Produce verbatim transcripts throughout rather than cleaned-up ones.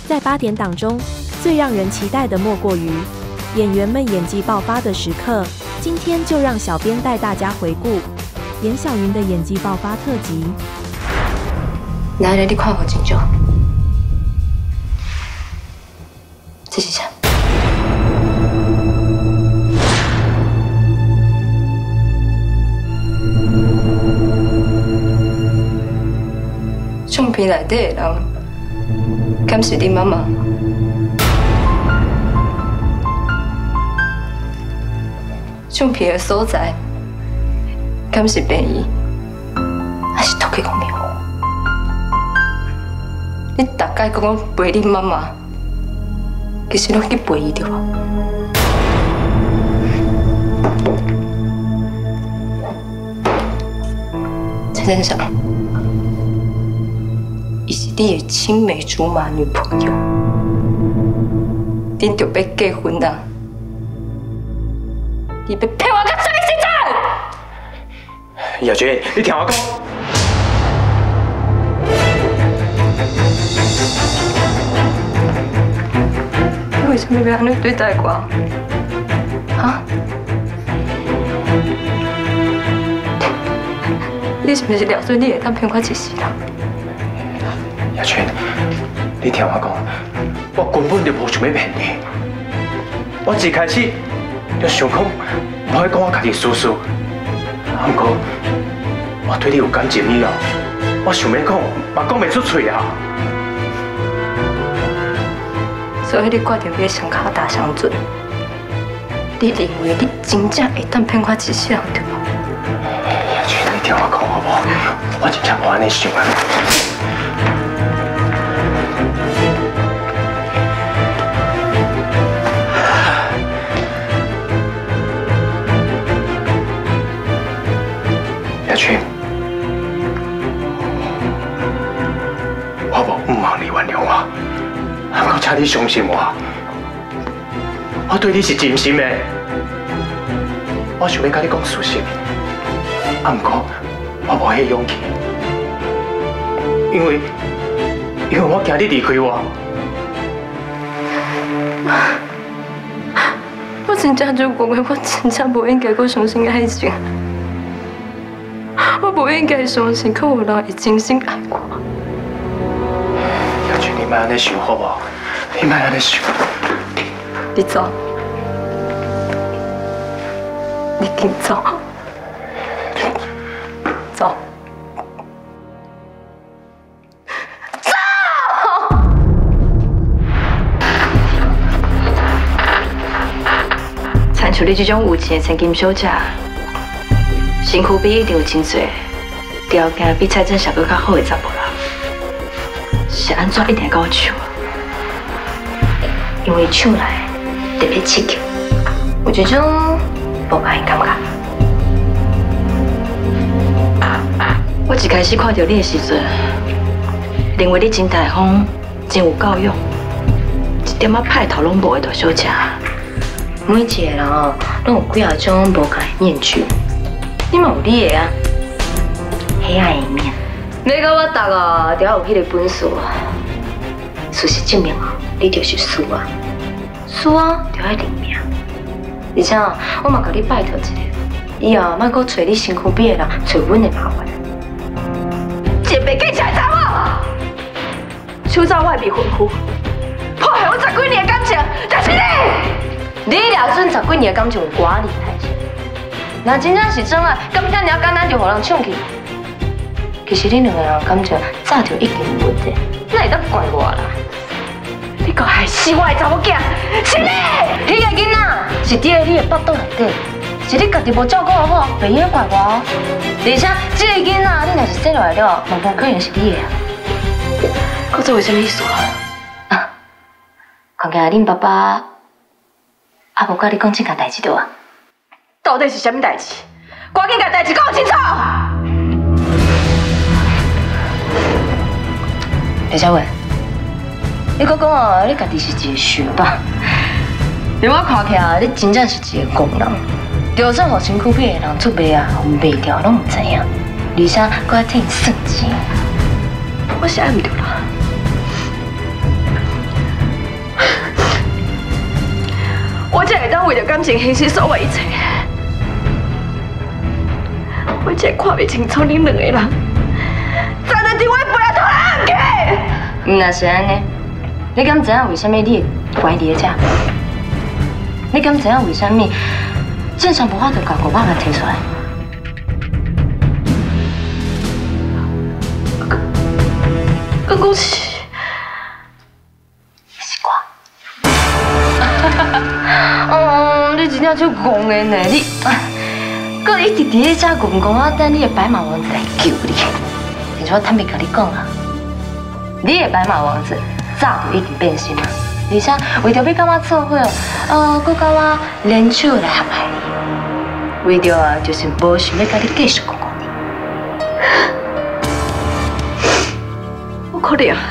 在八点档中，最让人期待的莫过于演员们演技爆发的时刻。今天就让小编带大家回顾严小云的演技爆发特辑。 哪来你看好真少？这是啥？相片内底的人，敢是你妈妈？相片的所在，敢是病院，还是托去公庙？你大概讲陪你妈妈，其实拢去陪伊对吧？陈先生，伊是你的青梅竹马女朋友，恁就要结婚啦！你要骗我到什么时阵？ 姚军，你听我讲。 你为什么要安尼对待我？啊？你是不是了解你会当骗我一世人？ 姚军，你听我讲，我根本就无想要骗你。我一开始就想讲。我会讲我家己私事，不过我对你有感情以后，我想要讲，嘛讲袂出嘴啊。 所以你决定要上卡大上阵，你认为你真正会当骗我一世人对无？ 亚军，你听我讲好不好？我真正无安尼想啊。我无唔望你原谅我，不过请你相信我，我对你是真心的。我想要跟你讲事实，啊，不过我无迄勇气，因为因为我惊你离开我。 我真正就认为我真正不应该过相信爱情。我不应该相信，可有人会真心爱我。 姚军，你莫安尼想好不好？你莫安尼想。 你走，你紧走，走，走！参像你这种有钱的千金小姐。身躯比一定有真多，条件比蔡振霞搁较好的查某人，是安怎一定甲我抢？因为抢来特别刺激，有一种无爱的感觉。我一开始看到你的时阵，认为你真大方、真有教养，一点仔派头拢无的大小姐。每一个人哦，拢有几啊种无同的面具。你嘛有你的啊，黑暗一面。要甲我答哦，就要有迄个本事。事实证明哦，你就是输啊，输啊就要认命。而且哦，我嘛甲你拜托一下，以后莫搁找你身躯边的人，找阮的麻烦。一个袂记起来查某，手抓我的未婚夫，破坏我十几年的感情，就是你。你俩准十几年的感情有偌厉害？若真正是真爱，敢遐尔简单就互人抢去？其实恁两个人感情早就已经有问题，哪会当怪我啦？你搁害死我的查某囝，是你！迄个囡仔是伫咧你的腹肚内底，是你家己无照顾好好，袂用怪我哦。而且这个囡仔你若是生落来了，嘛无可能是你的啊。搁做为什么意思啊？啊，看起来恁爸爸也无甲你讲这件代志对啊？到底是什么代志？赶紧把代志讲清楚！李小伟，你搁讲哦，你家己是一个学霸，连我看起来，你真正是一个工人。就算互身躯边的人出卖啊、卖掉，拢唔知影，而且搁还替你算钱，我是爱唔到啦。 为了感情牺牲所有一切。我真看不清楚恁两个人，站在伫我背后偷来暗去。若是安尼，你敢知影为什么你会怀伫遮？你敢知影为什么正常无法度把五百万摕出来？刚讲是是我。哦，你真正就戆的呢，你，搁一直伫咧遮戆戆啊，等你的白马王子来救你。但是我坦白甲你讲啊，你的白马王子早就已经变心了，而且为着要甲我做伙，呃，搁甲我联手来陷害你，为着啊，就是无想要甲你继续戆戆你。不可能！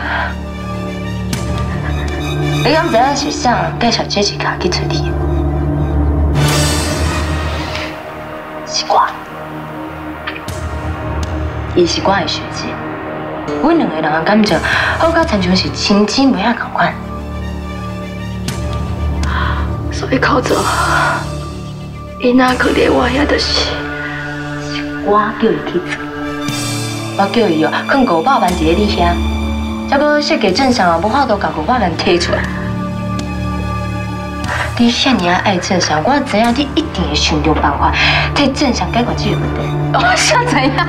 你敢知影是啥人介绍这一家去找你？是我，伊是我的学姐，阮两个人的感情好到亲像是亲姊妹啊同款。所以靠做，伊哪可怜我遐就是，是我叫伊去做，我叫伊哦，放五百万伫咧你遐。再搁设计正常啊，无法度甲五百万摕出来。你遐尔啊爱正常，我知影你一定会想到办法替正常解决这个问题。我想知影。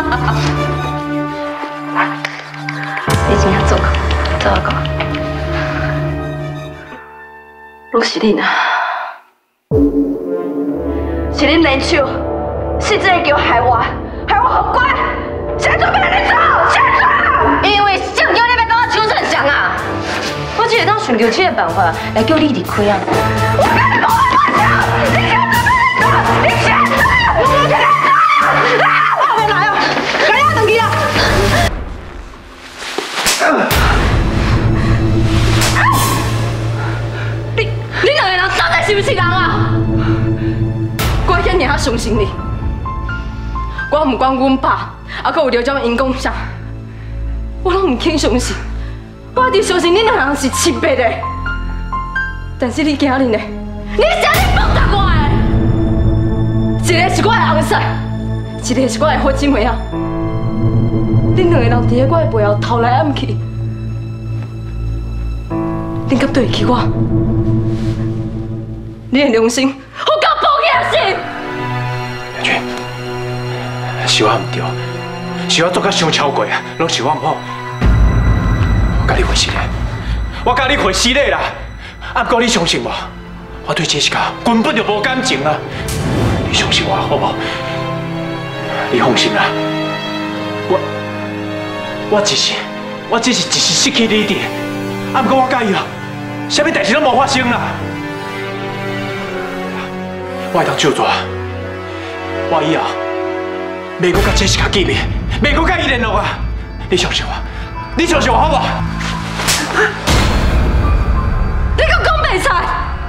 你真正做过，做我讲，拢是恁啊，是恁联手，是这个叫害我，害我好乖，现在准备来你走，现在。因为正叫你要跟我求正常啊！我只会当想到这个办法来叫你离开啊！我跟你讲，我不走，你现在走，你现在走，我现在走！啊！我未来哦，赶紧回去啊！你你两个人到底是不是人啊？我遐尔啊相信你，我唔管阮爸，还阁有刘江因讲啥。我拢唔肯相信，我一直相信恁两人是亲白的。但是你今日呢？你啥日放逐我的？一个是我的红婿，一个是我的好姊妹啊！恁两个人伫咧我的背后偷来暗去，恁敢对得起我？你的良心好够保险是？ 梁君，是我唔对。是我做甲伤超过啊，拢是我唔好。我甲你回失礼，我甲你回失礼啦。啊，不过你相信我，我对这一家根本就无感情啊。你相信我好不好？你放心啦，我我只是我只是一时失去理智。啊，不过我甲伊哦，啥物代志拢无发生啦。我会当照做，我以后袂阁甲这一家见面。袂阁甲伊联络啊！你相信我，你相信我好不好？ 你阁讲袂使？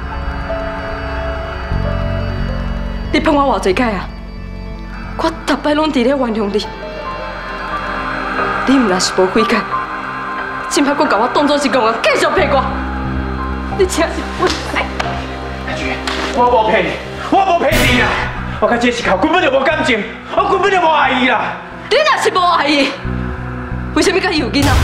你骗我偌济届啊？我逐摆拢伫咧原谅你，你毋若是无悔改，今摆阁甲我当作是公安，继续骗我，你真是笨死！ 阿菊，我无骗你，我无骗你啦！我甲这一家根本就无感情，我根本就无爱伊啦！ 你若是无爱伊，为什么甲伊有囡仔？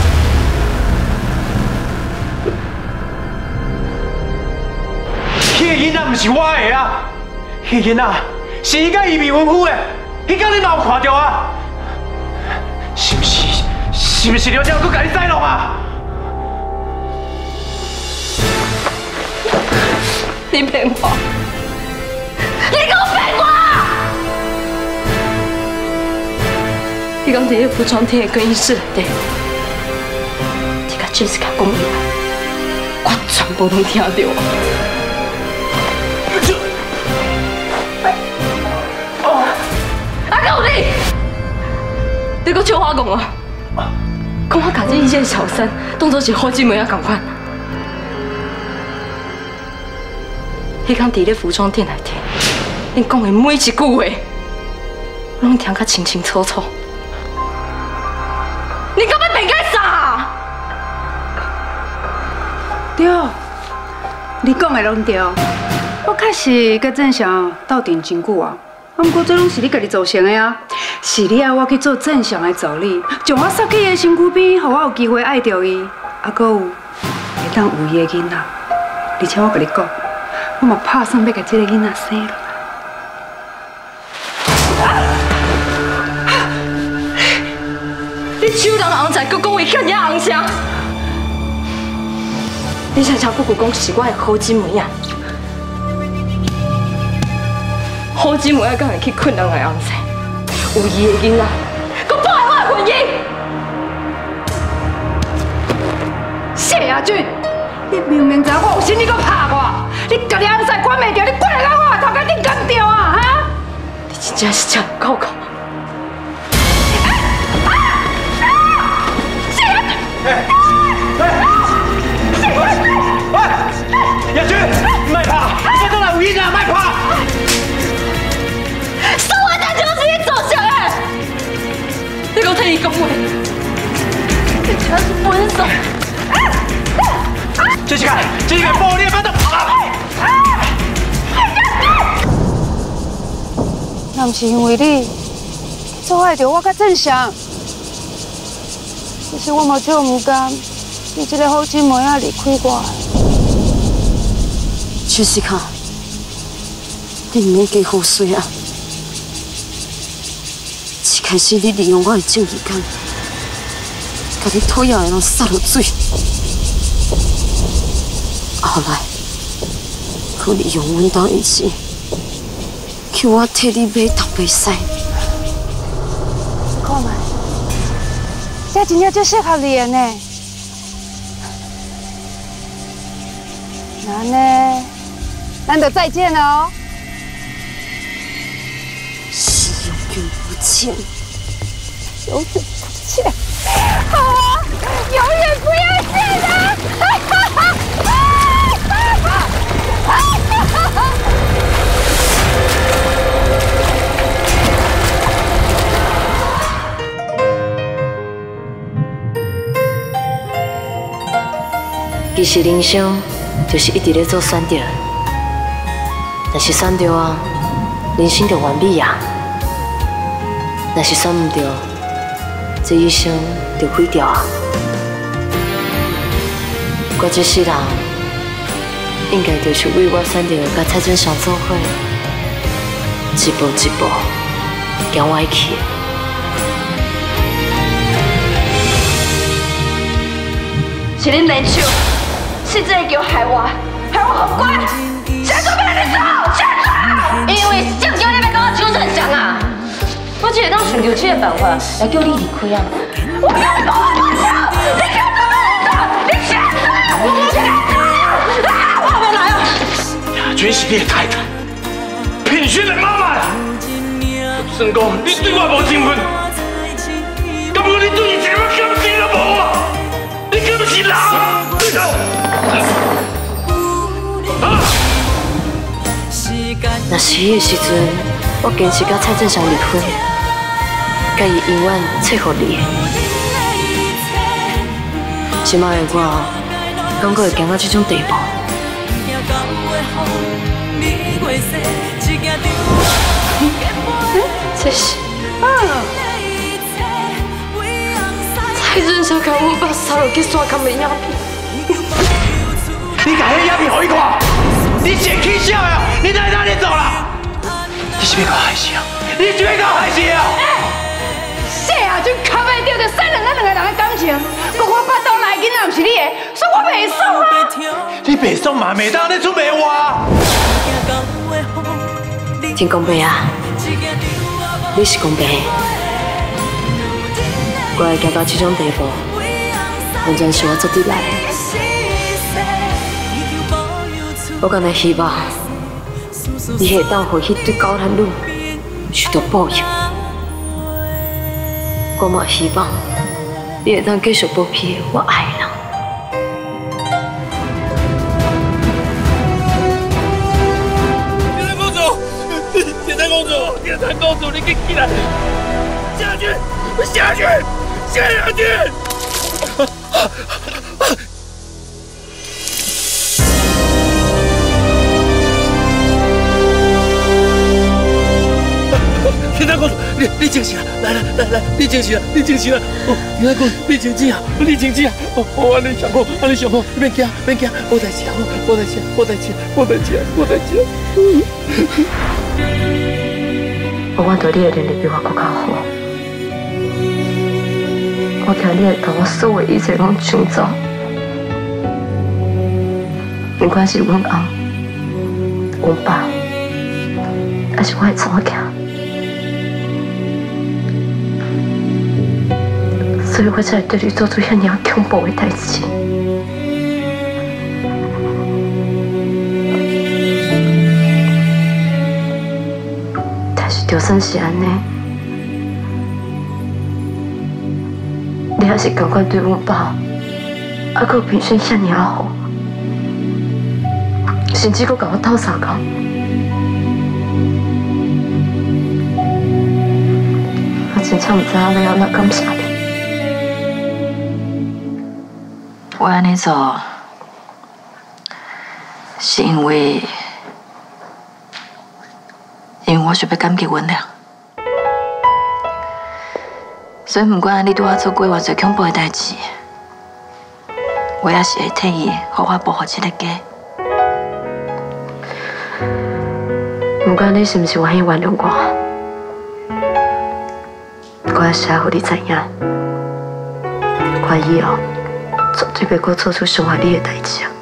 迄个囡仔毋是我的啊，迄个囡仔是伊甲伊未婚夫的，迄天你嘛有看到啊？是不是？是不是刘江佫甲你栽弄啊？ 你骗我！你给我骗我！你讲伫个服装店的更衣室内底，你甲 Jessica 讲的话，我全部拢听到。哦，啊，还有你，你搁笑我讲啊？讲我家这一件小三当作是好姊妹啊，同款。迄天伫咧服装店内底，你讲的每一句话，我拢听甲清清楚楚。你敢要骗个啥？ 对，你讲的拢对。 我确实甲郑翔斗阵真久啊，啊，不过这拢是你家己造成的啊，是你爱我去做郑翔的助理，将我塞去伊的身躯边，让我有机会爱着伊，啊，搁有会当有伊的囡仔，而且我甲你讲，我嘛打算要甲这个囡仔生落来。 你手人红菜，佮讲话遐尔红声，你常常佮讲是我的好姊妹啊。 好姊妹啊，敢会去困人的红菜，有伊的囡仔，佮破坏我的婚姻。谢亚俊，你明明知我有心，你佮拍我，你家己红菜管袂着，你管来到我头壳顶干掉啊！哈！你真正是真够够。谢亚俊，哎哎，谢亚俊，喂，亚俊，莫拍，你这都来有影啊，莫拍。 是我单就是你做啥的？你给我听伊讲话，你全是分手。这是个，这是个暴力，把他跑了。 那不是因为你做爱着我较正常，其实我嘛就唔甘，你这个好姊妹啊离开我。 杰西卡，你唔免加胡说啊！ 一开始你利用我的正义感，把你讨厌的人杀落水，后来佮利用阮兜运气，叫我替你买头买腮。 看嘛，这真正最适合你的呢。那呢，咱就再见了哦。 永远不见， 永远不见，好啊，永远不要见啊！ 其实人生就是一直在做选择，若是选对啊，人生就完美啊。 若是选唔到，这一生就毁掉啊！我这世人应该就是为我选择甲蔡振祥做伙，一步一步行歪去。是恁联手，是这个叫害我，害我好乖，现在要你走，现在！因为正叫你要跟我纠正祥啊！ 我只会当想到这个办法来叫你离开啊！我要你跟我分手！你给我走！你chết了！你chết了！啊！我要来啊！亚军是你的太太，品轩的妈妈。算讲你对我无情分，敢不过你对伊一点感情都无啊！你敢不是人？啊！若是迄个时阵，我坚持甲蔡振祥离婚。 甲伊永远撮合你，即摆的我，敢阁会行到这种地步？这是啊！蔡振祥甲我把杀落去山坎的影片，你把迄影片互伊看，你先起笑呀！你在哪里走了？你是要搞害死啊？你是要搞害死啊？ 谢亚俊卡袂着，就删了咱两个人的感情。我我巴肚内囡仔唔是你的，所以我袂爽啊！你袂爽嘛，袂当你出卖我。真公平啊！你是公平，我会行到这种地步，完全是我做得来的。我敢若希望你会当互迄对高滩女受到报应。 我嘛希望你会当继续保庇我爱的人。天山公主，天山公主，天山公主，你给起来！下去，下去，下去！ 你清醒啊！来来来来，你清醒啊！你清醒啊！哦，你来讲，你清醒啊！你清醒啊！哦哦，安尼上好，安尼上好，免惊，免惊，无代志啊！无代志，无代志，无代志，无代志。 我望到你的能力比我更较好，我听你会把我所有一切拢抢走，不管是阮翁、阮爸，还是我的祖囝。 所以我才会对你做出遐尔恐怖的代志。但是就算是安尼，你还是赶快对阮爸，还佫平生遐尔好，甚至佫甲我斗相共。我真正唔知影要安怎感谢你。 我安尼做，是因为，因为我想要感激阮俩，所以不管你对我做过偌侪恐怖的代志，我也是会替伊，互我保护这个家。不管你是不是愿意原谅我，我也是要互你知影，我以后。 绝对袂阁做出伤害你的代志啊！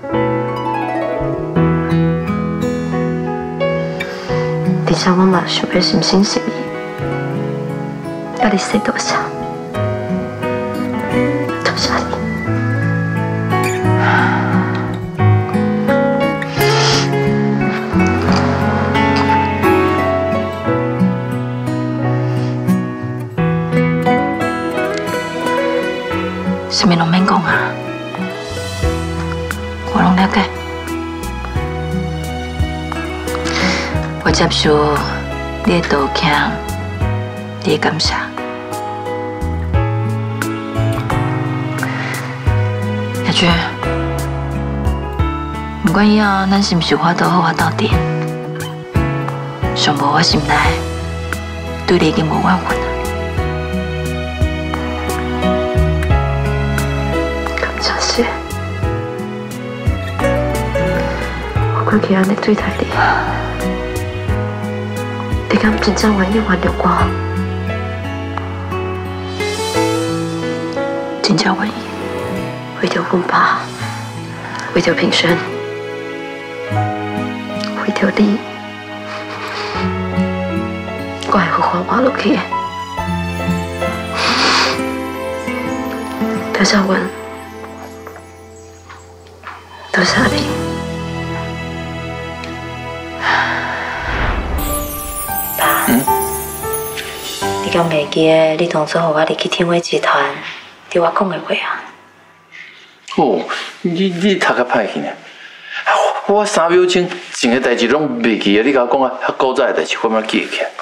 而且我嘛想要心心诚意，甲你说多谢，多谢你。什么拢免讲啊，我拢了解。我接受你的道歉，你的感谢。亚娟，不管以后咱是不是有法度好好斗阵，上无我心内对你已经无怨恨。 我过去安尼对待你，你敢真正愿意原谅我？真正愿意，为着阮爸，为着平生，为着你，我会好好活落去的。多谢阮。 多谢你，爸。嗯。你敢袂记得你当初和我入去天威集团对我讲的话啊？ 哦，你你读较歹去呢。我三秒钟前的代志拢袂记啊！你甲我讲啊，较古早的代志，我嘛记起来。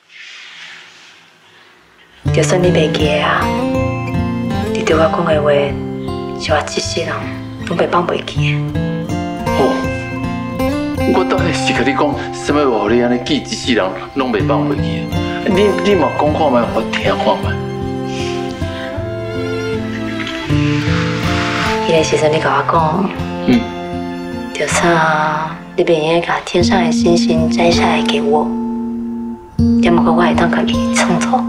就算你袂记啊，你对我讲的话，是我一世人。 拢袂放袂记的。 哦，我当然是甲你讲，什么话你安尼记一世人拢袂放袂记的。你你嘛讲看卖，我听看卖。 迄个时阵你甲我讲，嗯，就啥你袂用甲天上的星星摘下来给我，要么我会当家己创造。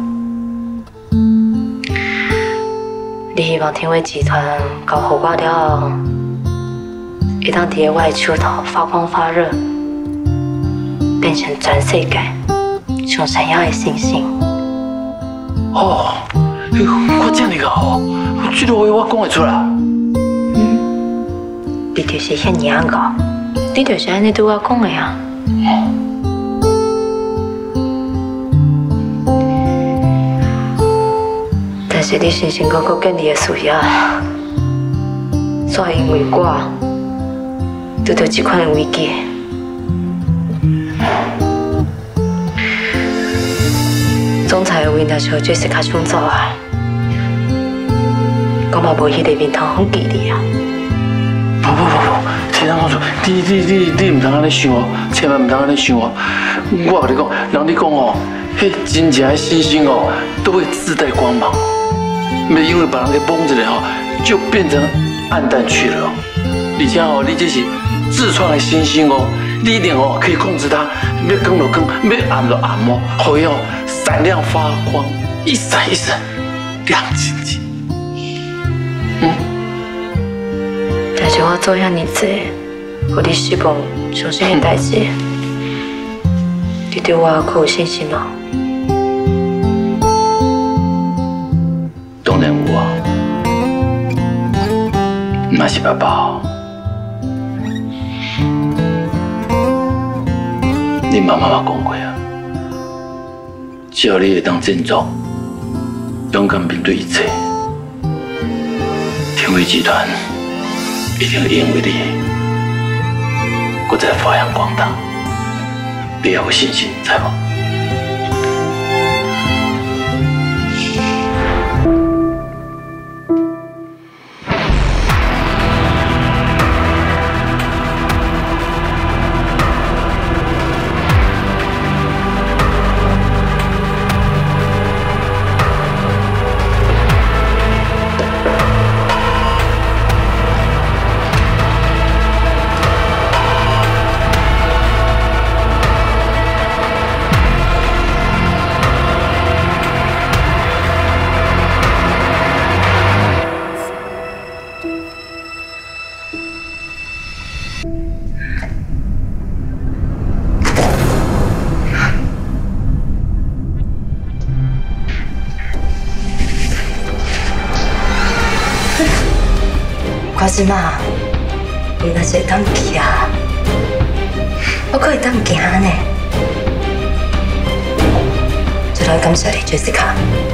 你希望天威集团搞好我了后，会当伫我的手头发光发热，变成全世界上闪耀的星星。 哦，我这么搞，这个话我讲会出来。 嗯，你就是遐尔搞，你就是安尼对我讲的啊。但是你辛辛苦苦建立的事业，煞因为我拄到这款危机。总裁的位若是做是较抢走啊，我嘛无迄个面通好记你啊。 不不不不，天堂公主，你你你你唔通安尼想哦，千万唔通安尼想哦。我跟你讲，人你讲哦， 嘿，真正的星星哦，都会自带光芒，没因为把人给蒙着了哦，就变成暗淡去了。而且哦，你这是自创的星星哦，你一定哦可以控制它，要光就光，要暗就暗哦，可以哦闪亮发光，一闪一闪，亮晶晶。嗯。 但是我做遐尼济，互你失望、伤心的代志，你对我还有信心吗？ 当然有啊，那是爸爸。你妈妈嘛讲过啊，只要你会当振作，勇敢面对一切，天威集团一定会因为你，搁再发扬光大。你要有信心，知无？ 我即马，伊若是会当行，我可会当行呢。就来感谢你 ，Jessica，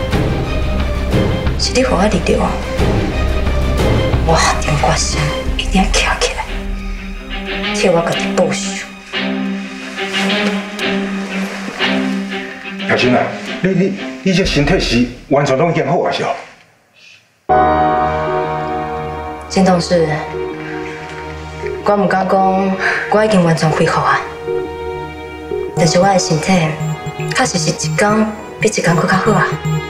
是你给我力量，我下定决心一定要站起来，替我家己报仇。 阿珍啊，你你你这身体是完全拢已经好啊，是哦？ 金同事，我唔敢讲，我已经完全恢复啊。但是我的身体，确实是一天比一天更较好啊。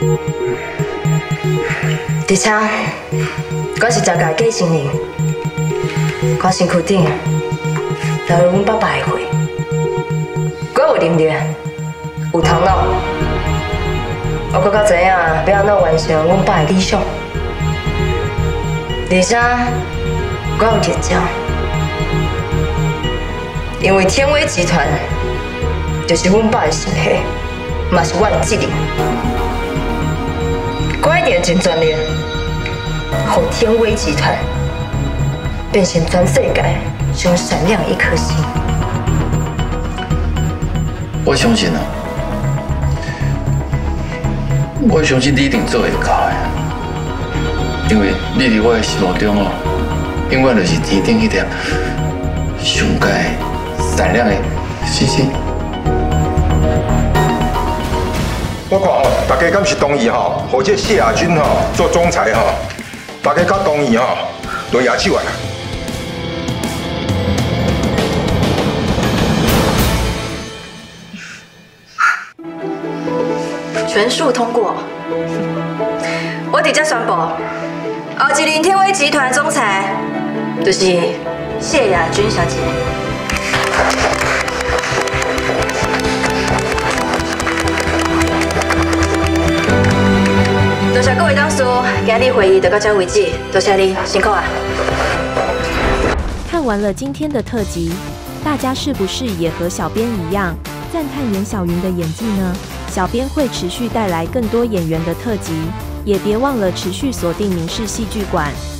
而且，我是食家过生日，我身躯顶留有阮爸爸的血，我有能力，有头脑，我更较知影要安怎完成阮爸的理想。而且，我有热情，因为天威集团就是阮爸的身体，嘛是我的责任。我一定尽全力，让天威集团变成全世界上闪亮的一颗星。 我相信啊，我相信你一定做会到的。因为你伫我的心目中哦，永远就是天顶迄条上界闪亮的星星。 我看吼，大家敢是同意吼，或者谢亚军吼做总裁吼，大家较同意吼，就举手啊！ 全数通过。我直接宣布，后一任天威集团总裁就是谢雅君小姐。多谢各位董事，今日会议就到这为止，多谢你，辛苦啊！ 看完了今天的特辑，大家是不是也和小编一样赞叹严小云的演技呢？小编会持续带来更多演员的特辑。也别忘了持续锁定民视戏剧馆。